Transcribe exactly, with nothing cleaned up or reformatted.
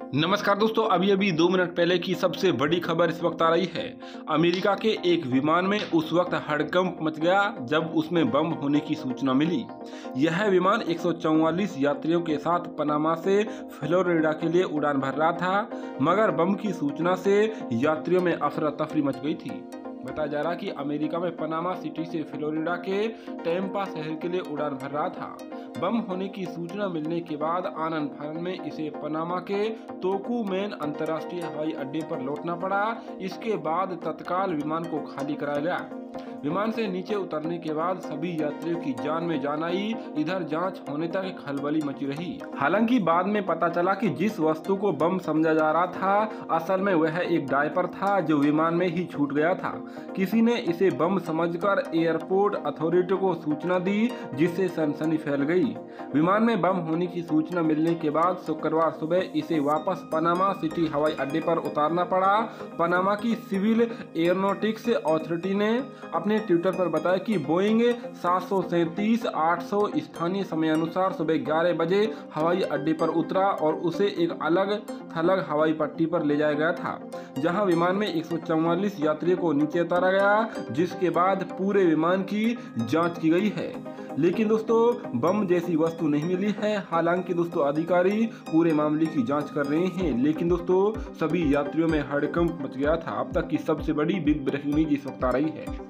नमस्कार दोस्तों, अभी अभी दो मिनट पहले की सबसे बड़ी खबर इस वक्त आ रही है। अमेरिका के एक विमान में उस वक्त हड़कंप मच गया जब उसमें बम होने की सूचना मिली। यह विमान एक सौ चौवालीस यात्रियों के साथ पनामा से फ्लोरिडा के लिए उड़ान भर रहा था, मगर बम की सूचना से यात्रियों में अफरा तफरी मच गई थी। बताया जा रहा कि अमेरिका में पनामा सिटी से फ्लोरिडा के टेम्पा शहर के लिए उड़ान भर रहा था। बम होने की सूचना मिलने के बाद आनन फानन में इसे पनामा के तोकुमेन अंतर्राष्ट्रीय हवाई अड्डे पर लौटना पड़ा। इसके बाद तत्काल विमान को खाली कराया गया। विमान से नीचे उतरने के बाद सभी यात्रियों की जान में जान आई। इधर जांच होने तक खलबली मची रही। हालांकि बाद में पता चला कि जिस वस्तु को बम समझा जा रहा था, असल में वह एक डायपर था जो विमान में ही छूट गया था। किसी ने इसे बम समझकर एयरपोर्ट अथॉरिटी को सूचना दी, जिससे सनसनी फैल गई। विमान में बम होने की सूचना मिलने के बाद शुक्रवार सुबह इसे वापस पनामा सिटी हवाई अड्डे पर उतारना पड़ा। पनामा की सिविल एयरोनॉटिक्स अथॉरिटी ने अपने ट्विटर पर बताया कि बोइंग सात सौ सैंतीस आठ सौ स्थानीय समय अनुसार सुबह ग्यारह बजे हवाई अड्डे पर उतरा और उसे एक अलग थलग हवाई पट्टी पर ले जाया गया था, जहां विमान में एक सौ चौवालीस यात्रियों को नीचे उतारा गया, जिसके बाद पूरे विमान की जांच की गई है। लेकिन दोस्तों, बम जैसी वस्तु नहीं मिली है। हालांकि दोस्तों, अधिकारी पूरे मामले की जांच कर रहे हैं। लेकिन दोस्तों, सभी यात्रियों में हड़कंप मच गया था। अब तक की सबसे बड़ी बिग ब्रेकिंग न्यूज इस वक्त आ रही है।